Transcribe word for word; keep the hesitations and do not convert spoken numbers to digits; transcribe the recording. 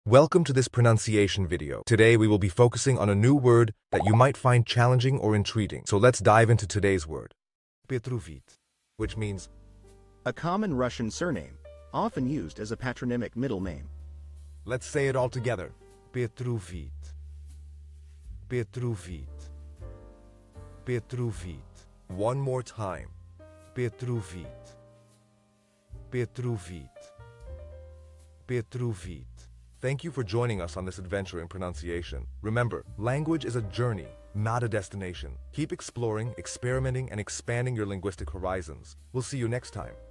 Welcome to this pronunciation video. Today we will be focusing on a new word that you might find challenging or intriguing. So let's dive into today's word. Petrovich, which means a common Russian surname, often used as a patronymic middle name. Let's say it all together. Petrovich. Petrovich. Petrovich. One more time. Petrovich. Petrovich. Petrovich. Thank you for joining us on this adventure in pronunciation. Remember, language is a journey, not a destination. Keep exploring, experimenting, and expanding your linguistic horizons. We'll see you next time.